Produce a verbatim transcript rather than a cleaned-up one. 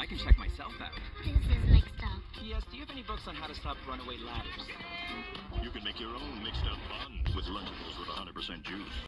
I can check myself out. This is mixed up. P S. Do you have any books on how to stop runaway ladders? You can make your own mixed up buns with Lunchables with one hundred percent juice.